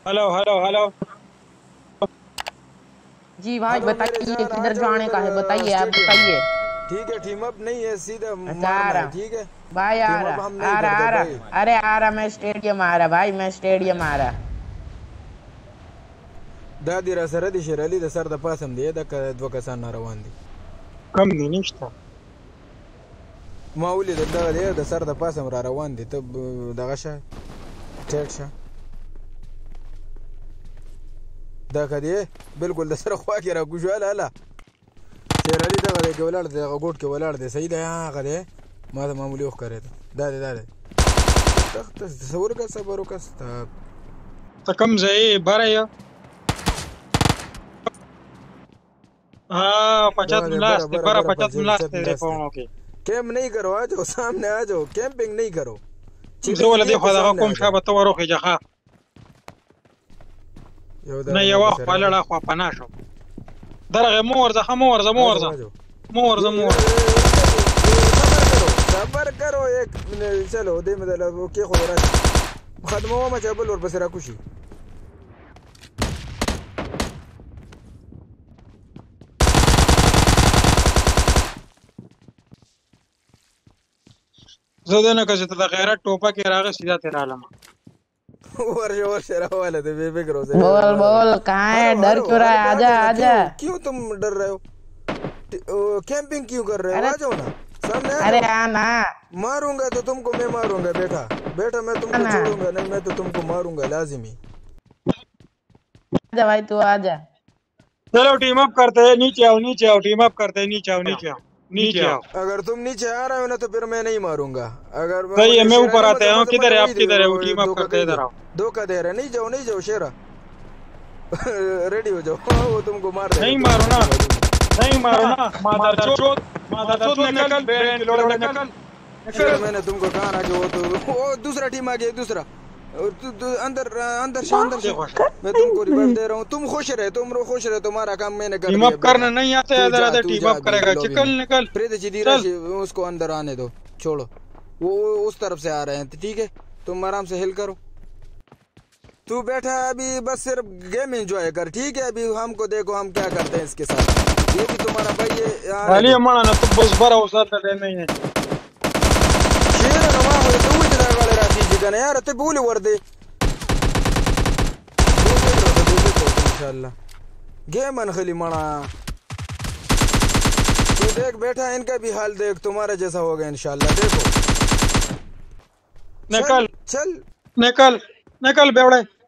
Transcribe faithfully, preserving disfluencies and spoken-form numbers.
Hello hello hello जी भाई बताइए किधर जाने का है, बताइए आप बताइए। ठीक है टीम अप नहीं है, सीधा अच्छा आ मारना है। रहा ठीक है भाई, आ टीम अप रहा हम नहीं आ रहा करते आ भाई। रहा अरे आ रहा, मैं स्टेडियम आ रहा भाई, मैं स्टेडियम आ रहा। दादी را سره دي شیرالي د سر د پاسم دی د دوه کسان روان دي. کم دي نشته ما ولید دغه دی د سر د پاسم را روان دي. ته دغه شه ټیټ شه دا کدی بالکل د سره خوا کې را ګوښاله اله شیرالي دغه دی کې ولاړ دی، دغه ګوټ کې ولاړ دی. صحیح دی هغه دی ما ته معمولي وښکارېده. دا دی دا دی ته تصور وکړه صبر وکړه. ته کوم ځای بره یې؟ हाँ पचास मिलास थे, बरा पचास मिलास थे देखो के कैंप नहीं करो, आ जाओ सामने आ जाओ, कैंपिंग नहीं करो। जो वाला देखो दागा कौन सा बताओ रो के जहा नहीं ये वाह वाला ला खवा पनाशो दरगे मोर जा मोर जा मोर जा मोर जा मोर सबर करो एक चलो दे मतलब के खबर खत्म हुआ मैं चाबल और बसरा खुशी زده نه کزه ته د غیرت ټوپه کې راغی सीधा तेरा आलम और और शरा वाले थे बेबे करो से बोल बोल कहाँ है, डर क्यों रहा है? आजा आजा। क्यों तुम डर रहे हो? कैंपिंग क्यों कर रहे हो? आ जाओ ना सामने। अरे आना, मारूंगा तो तुमको मैं मारूंगा बेटा बेटा मैं तुमको छोड़ूंगा नहीं, मैं तो तुमको मारूंगा लाजिमी। आजा भाई तू आजा। चलो टीम अप करते हैं, नीचे आओ नीचे आओ, टीम अप करते हैं, नीचे आओ नीचे आओ नीचे आओ। अगर तुम नीचे आ रहे हो ना तो फिर मैं नहीं मारूंगा। अगर सही है मैं ऊपर आते हैं। किधर है आप, किधर है वो? टीम अप करते हैं, इधर आओ। धोखा दे रहा है, नहीं जाओ नहीं जाओ शेरा रेडी हो जाओ वो तुमको मार देगा। नहीं मारो ना नहीं मारो ना मादरचोद मादरचोद निकल ब्रेन लोड़ा निकल। मैंने तुमको कहा ना कि वो तो वो दूसरा टीम आ गया दूसरा और तु, तु, अंदर अंदर से अंदर से मैं तुमको रिवाइव दे रहा हूँ। तुम खुश रहे, तुम खुश रहे, तुम्हारा काम मैंने कर दिया। टीम अप करना नहीं आता है, इधर इधर टीम अप करेगा। निकल निकल प्रीत जी धीरे से उसको अंदर आने दो, छोड़ो वो उस तरफ से आ रहे हैं। ठीक है तुम आराम से हिल करो, तू बैठा अभी बस सिर्फ गेम एंजॉय कर। ठीक है अभी हमको देखो हम क्या करते हैं इसके साथ। ये भी तुम्हारा भाई ये वाली माना ना तू बस बरा उसात नहीं है शेर रमा हो तू इधर वाले राती जी का यार ते बोले वर्दे इंशाल्लाह गेम अनखली मना। तू देख बैठा इनका भी हाल देख, तुम्हारा जैसा होगा इंशाल्लाह। देखो निकल चल निकल निकल बेवड़े।